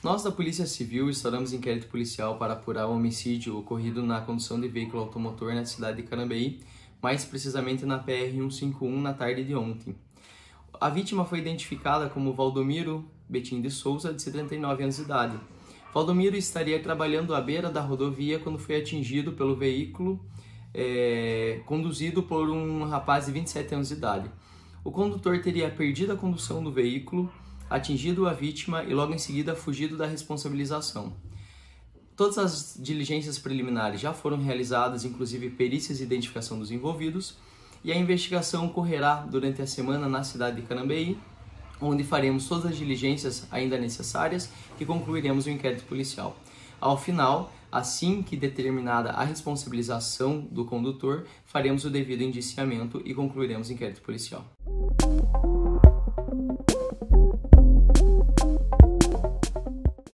Nós da Polícia Civil instauramos inquérito policial para apurar o homicídio ocorrido na condução de veículo automotor na cidade de Carambeí, mais precisamente na PR-151 na tarde de ontem. A vítima foi identificada como Valdomiro Betim de Souza, de 79 anos de idade. Valdomiro estaria trabalhando à beira da rodovia quando foi atingido pelo veículo conduzido por um rapaz de 27 anos de idade. O condutor teria perdido a condução do veículo, atingido a vítima e logo em seguida fugido da responsabilização. Todas as diligências preliminares já foram realizadas, inclusive perícias de identificação dos envolvidos, e a investigação ocorrerá durante a semana na cidade de Carambeí, onde faremos todas as diligências ainda necessárias e concluiremos o inquérito policial. Ao final, assim que determinada a responsabilização do condutor, faremos o devido indiciamento e concluiremos o inquérito policial.